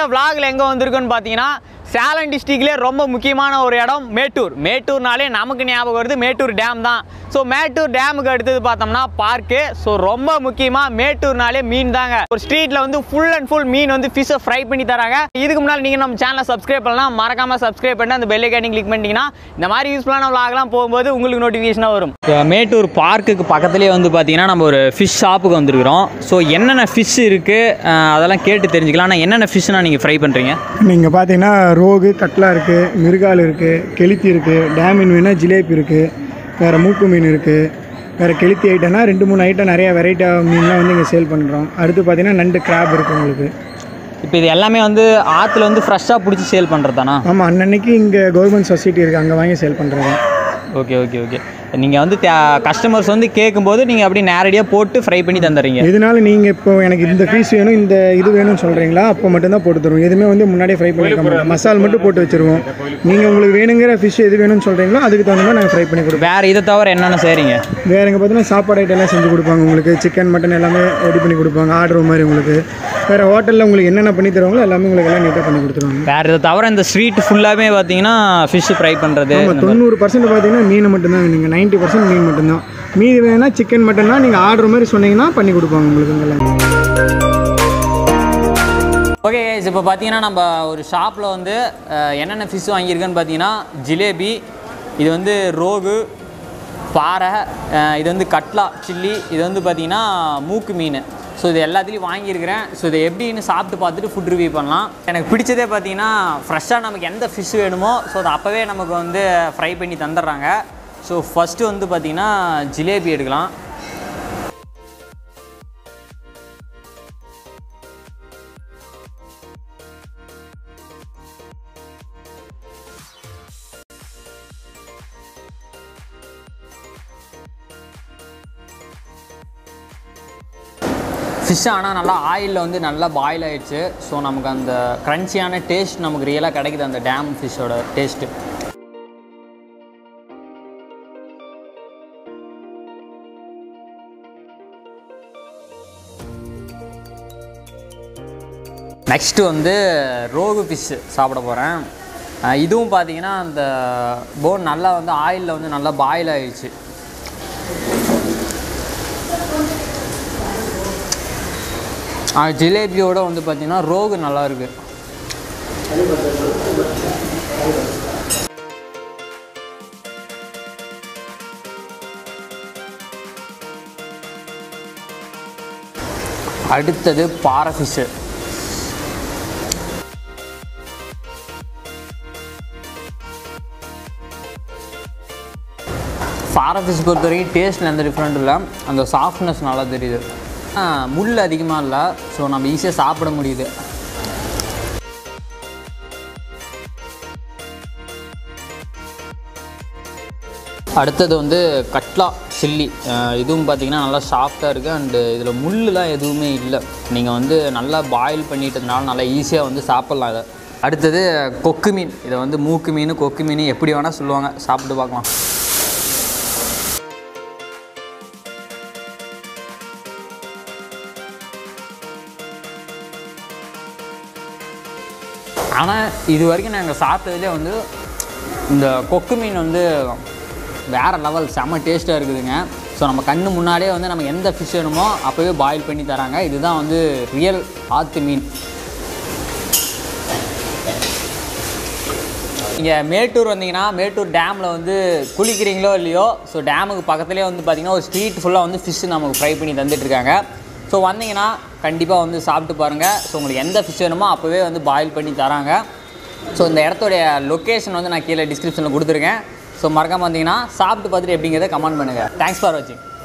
vlogல எங்கே வந்திருக்குன்னு பார்த்தீங்கன்னா சேலம் டிஸ்ட்ரிக்ட்லேயே ரொம்ப முக்கியமான ஒரு இடம் மேட்டூர். மேட்டூர்னாலே நமக்கு ஞாபகம் வருது மேட்டூர் டேம் தான். ஸோ மேட்டூர் டேமுக்கு அடுத்தது பார்த்தோம்னா பார்க்கு. ஸோ ரொம்ப முக்கியமாக மேட்டூர்னாலே மீன் தாங்க. ஒரு ஸ்ட்ரீட்டில் வந்து ஃபுல் அண்ட் ஃபுல் மீன் வந்து ஃபிஷ்ஷை ஃப்ரை பண்ணி தராங்க. இதுக்கு முன்னால் நீங்கள் நம்ம சேனலை சப்ஸ்கிரைப் பண்ணலாம், மறக்காமல் சப்ஸ்கிரைப் பண்ணி அந்த பெல் ஐக்கானை கிளிக் பண்ணிட்டீங்கன்னா இந்த மாதிரி யூஸ்ஃபுல்லான vlogலாம் போகும்போது உங்களுக்கு நோட்டிஃபிகேஷனாக வரும். மேட்டூர் பார்க்குக்கு பக்கத்துலேயே வந்து பார்த்தீங்கன்னா நம்ம ஒரு ஃபிஷ் ஷாப்புக்கு வந்துருக்கிறோம். ஸோ என்னென்ன ஃபிஷ் இருக்குது அதெல்லாம் கேட்டு தெரிஞ்சுக்கலாம். ஆனால் என்னென்ன ஃபிஷ்னா நீங்கள் ஃப்ரை பண்ணுறீங்க? நீங்கள் பார்த்தீங்கன்னா ரோகு, கட்லா இருக்குது, மிருகால் இருக்குது, கெளுத்தி இருக்குது, டேம் மீன் வேணால் ஜிலேபி இருக்குது, வேறு மூக்கு மீன் இருக்குது, வேறு கெளுத்தி ஐட்டம்னா 2-3 ஐட்டம் நிறையா வெரைட்டியாக மீன்லாம் வந்து இங்கே சேல் பண்ணுறோம். அடுத்து பார்த்தீங்கன்னா நண்டு, கிராப் இருக்குது உங்களுக்கு. இப்போ இது எல்லாமே வந்து ஆற்றுல வந்து ஃப்ரெஷ்ஷாக பிடிச்சி சேல் பண்ணுறது தானா? ஆமாம், அன்னன்னைக்கு இங்கே கவர்மெண்ட் சொசைட்டி இருக்குது, அங்கே வாங்கி சேல் பண்ணுறது. Okay okay okay. நீங்கள் வந்து கஸ்டமர்ஸ் வந்து கேட்கும்போது நீங்கள் அப்படி நேரடியாக போட்டு ஃப்ரை பண்ணி தந்துடுறீங்க. இதனால நீங்கள் இப்போ எனக்கு இந்த பீஸ் வேணும், இந்த இது வேணும்னு சொல்கிறீங்களா, அப்போ மட்டும்தான் போட்டு தருவோம். எதுவுமே வந்து முன்னாடியே ஃப்ரை பண்ணி மாட்டோம், மசால் மட்டும் போட்டு வச்சுருவோம். நீங்கள் உங்களுக்கு வேணுங்கிற ஃபிஷ் எது வேணும்னு சொல்கிறீங்களோ அதுக்கு தகுந்த மாதிரி நாங்கள் ஃப்ரை பண்ணி கொடுப்போம். வேறு இதை தவிர என்னென்ன செய்கிறீங்க? வேறு எங்கே பார்த்தீங்கன்னா சாப்பாடு ஐட்டம் எல்லாம் செஞ்சு கொடுப்பாங்க உங்களுக்கு. சிக்கன், மட்டன் எல்லாமே ரெடி பண்ணி கொடுப்பாங்க ஆர்டர் மாதிரி உங்களுக்கு. வேறு ஹோட்டலில் உங்களுக்கு என்னென்ன பண்ணி தருவாங்களோ எல்லாமே உங்களுக்கு எல்லாம் நீட்டாக பண்ணி கொடுத்துருவாங்க. வேறு இதை தவிர இந்த ஸ்ட்ரீட் ஃபுல்லாகவே பார்த்தீங்கன்னா ஃபிஷ் ஃப்ரை பண்ணுறது. ஆமாம், 90% பார்த்தீங்கன்னா மீன் மட்டும்தான். நீங்கள் 90% மீன் மட்டும்தான். மீதி வேணுன்னா சிக்கன், மட்டன் தான் நீங்கள் ஆர்டர் மாதிரி சொன்னீங்கன்னா பண்ணி கொடுப்பாங்க உங்களுக்கு எல்லாம். ஓகே, இப்போ பார்த்தீங்கன்னா நம்ம ஒரு ஷாப்பில் வந்து என்னென்ன ஃபிஷ் வாங்கியிருக்கேன்னு பார்த்தீங்கன்னா ஜிலேபி, இது வந்து ரோகு, பாறை, இது வந்து கட்லா சில்லி, இது வந்து பார்த்தீங்கன்னா மூக்கு மீன். ஸோ இது எல்லாத்துலேயும் வாங்கியிருக்கிறேன். ஸோ இதை எப்படின்னு சாப்பிட்டு பார்த்துட்டு ஃபுட் ரிவ்யூ பண்ணலாம். எனக்கு பிடிச்சதே பார்த்தீங்கன்னா ஃப்ரெஷ்ஷாக நமக்கு எந்த ஃபிஷ் வேணுமோ ஸோ அதை அப்போவே நமக்கு வந்து ஃப்ரை பண்ணி தந்துடுறாங்க. ஸோ ஃபஸ்ட்டு வந்து பார்த்திங்கன்னா ஜிலேபி எடுக்கலாம். ஃபிஷ் ஆனால் நல்லா ஆயிலில் வந்து நல்லா பாயில் ஆகிடுச்சு. ஸோ நமக்கு அந்த க்ரன்ச்சியான டேஸ்ட் நமக்கு ரியலாக கிடைக்குது, அந்த டேம் ஃபிஷ்ஷோட டேஸ்ட்டு. நெக்ஸ்ட்டு வந்து ரோகு ஃபிஷ்ஷு சாப்பிட போகிறேன். இதுவும் பார்த்தீங்கன்னா அந்த போன் நல்லா வந்து ஆயிலில் வந்து நல்லா பாயில் ஆகிடுச்சு. ஜிலேபியோடு வந்து பார்த்திங்கன்னா ரோகு நல்லாயிருக்கு. அடுத்தது பாறை ஃபிஷ்ஷு. பாறை ஃபிஷ் பொறுத்த வரைக்கும் டேஸ்ட்டில் எந்த டிஃப்ரெண்ட் இல்லை, அந்த சாஃப்ட்னஸ் நல்லா தெரியுது. முள் அதிகமாக இல்லை, ஸோ நம்ம ஈஸியாக சாப்பிட முடியுது. அடுத்தது வந்து கட்லா சில்லி. இதுவும் பார்த்திங்கன்னா நல்லா சாஃப்டாக இருக்குது அண்டு இதில் முள்ளுலாம் எதுவுமே இல்லை. நீங்கள் வந்து நல்லா பாயில் பண்ணிட்டதுனால நல்லா ஈஸியாக வந்து சாப்பிட்லாம் இதை. அடுத்தது கொக்கு மீன். இதை வந்து மூக்கு மீன், கொக்கு மீன் எப்படி வேணால் சொல்லுவாங்க. சாப்பிட்டு பார்க்கலாம். ஆனால் இது வரைக்கும் நாங்கள் சாப்பிட்டதுலேயே வந்து இந்த கொக்கு மீன் வந்து வேறு லெவல், செம்ம டேஸ்ட்டாக இருக்குதுங்க. ஸோ நம்ம கண்ணு முன்னாடியே வந்து நம்ம எந்த ஃபிஷ் வேணுமோ அப்போவே பாயில் பண்ணி தராங்க. இதுதான் வந்து ரியல் ஆற்று மீன். இங்கே மேட்டூர் வந்தீங்கன்னா மேட்டூர் டேமில் வந்து குளிக்கிறீங்களோ இல்லையோ, ஸோ டேமுக்கு பக்கத்துலேயே வந்து பார்த்திங்கன்னா ஒரு ஸ்ட்ரீட் ஃபுல்லாக வந்து ஃபிஷ்ஷு நமக்கு ஃப்ரை பண்ணி தந்துட்டுருக்காங்க. ஸோ வந்தீங்கன்னா கண்டிப்பாக வந்து சாப்பிட்டு பாருங்கள். ஸோ உங்களுக்கு எந்த ஃபிஷ் வேணுமோ அப்போவே வந்து பாயில் பண்ணி தராங்க. ஸோ இந்த இடத்துடைய லொக்கேஷன் வந்து நான் கீழே டிஸ்கிரிப்ஷனில் கொடுத்துருக்கேன். ஸோ மறக்காமல் வந்தீங்கன்னா சாப்பிட்டு பார்த்துட்டு எப்படிங்கிறத கமெண்ட் பண்ணுங்கள். தேங்க்ஸ் ஃபார் வாட்சிங்.